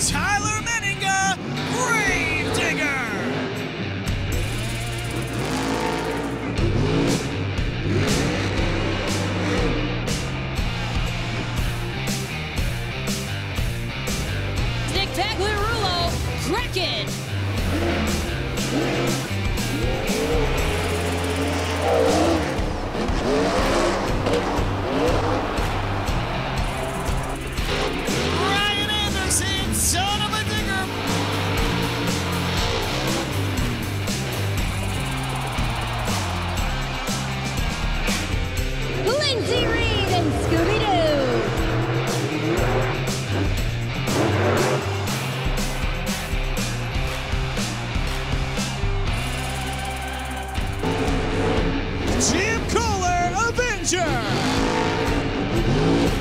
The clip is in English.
Tyler Menninga, Gravedigger. Nick Tagliarulo, Kraken. Ryan Anderson, son of a digger. Lindsay Reed and Scooby-Doo. Jim Kohler, Avenger.